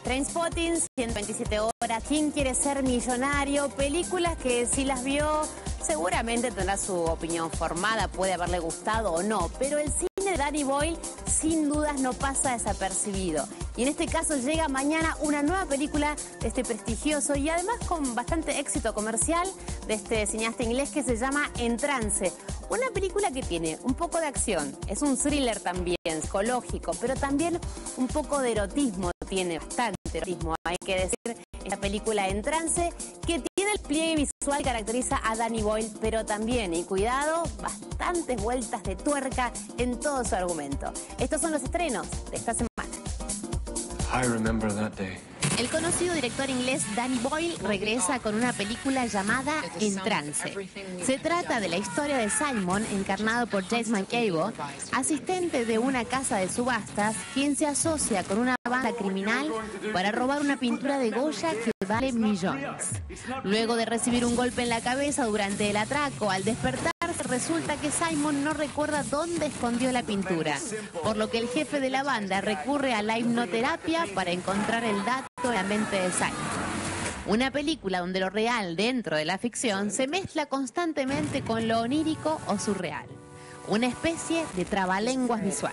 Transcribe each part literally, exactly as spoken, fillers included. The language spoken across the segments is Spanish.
Trainspotting, ciento veintisiete horas, ¿Quién quiere ser millonario? Películas que si las vio seguramente tendrá su opinión formada, puede haberle gustado o no, pero el cine de Danny Boyle sin dudas no pasa desapercibido. Y en este caso llega mañana una nueva película de este prestigioso y además con bastante éxito comercial de este cineasta inglés que se llama En Trance. Una película que tiene un poco de acción, es un thriller también, psicológico, pero también un poco de erotismo, tiene bastante erotismo, hay que decir, esta película En Trance, que tiene el pliegue visual que caracteriza a Danny Boyle, pero también, y cuidado, bastantes vueltas de tuerca en todo su argumento. Estos son los estrenos de esta semana. I remember that day. El conocido director inglés Danny Boyle regresa con una película llamada En Trance. Se trata de la historia de Simon, encarnado por James McAvoy, asistente de una casa de subastas, quien se asocia con una banda criminal para robar una pintura de Goya que vale millones. Luego de recibir un golpe en la cabeza durante el atraco, al despertar, resulta que Simon no recuerda dónde escondió la pintura, por lo que el jefe de la banda recurre a la hipnoterapia para encontrar el dato en la mente de Simon. Una película donde lo real dentro de la ficción se mezcla constantemente con lo onírico o surreal. Una especie de trabalenguas visual.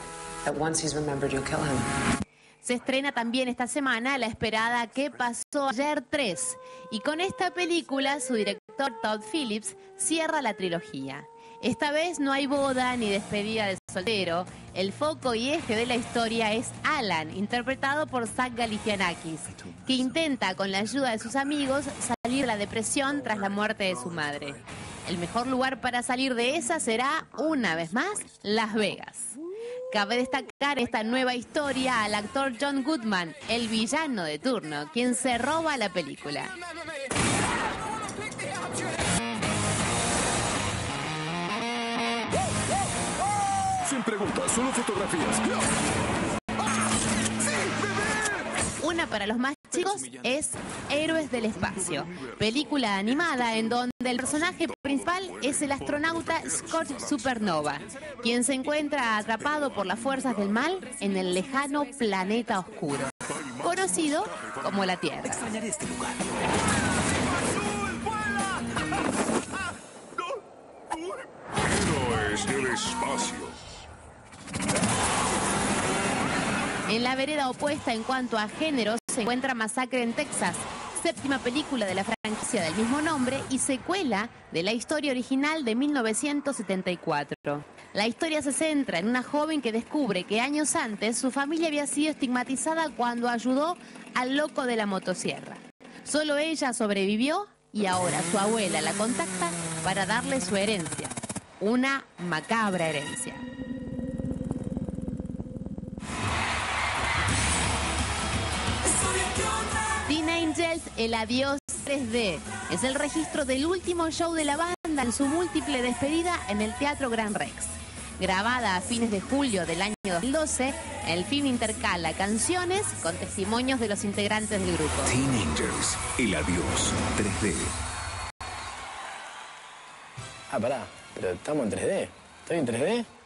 Se estrena también esta semana la esperada ¿Qué pasó ayer tres? Y con esta película su director Todd Phillips cierra la trilogía. Esta vez no hay boda ni despedida de soltero. El foco y eje de la historia es Alan, interpretado por Zach Galifianakis, que intenta con la ayuda de sus amigos salir de la depresión tras la muerte de su madre. El mejor lugar para salir de esa será, una vez más, Las Vegas. Cabe destacar esta nueva historia al actor John Goodman, el villano de turno, quien se roba la película. Sin preguntas, solo fotografías. Una para los más chicos es Héroes del Espacio, película animada en donde el personaje principal es el astronauta Scott Supernova, quien se encuentra atrapado por las fuerzas del mal en el lejano planeta oscuro, conocido como la Tierra. Extrañaré este lugar. Héroes del Espacio. En la vereda opuesta en cuanto a género se encuentra Masacre en Texas, séptima película de la franquicia del mismo nombre y secuela de la historia original de mil novecientos setenta y cuatro. La historia se centra en una joven que descubre que años antes su familia había sido estigmatizada cuando ayudó al loco de la motosierra. Solo ella sobrevivió y ahora su abuela la contacta para darle su herencia, una macabra herencia. Teen Angels, el adiós tres D. Es el registro del último show de la banda en su múltiple despedida en el Teatro Gran Rex. Grabada a fines de julio del año dos mil doce, el film intercala canciones con testimonios de los integrantes del grupo. Teen Angels, el adiós tres D. Ah, pará, pero estamos en tres D. ¿Estoy en tres D?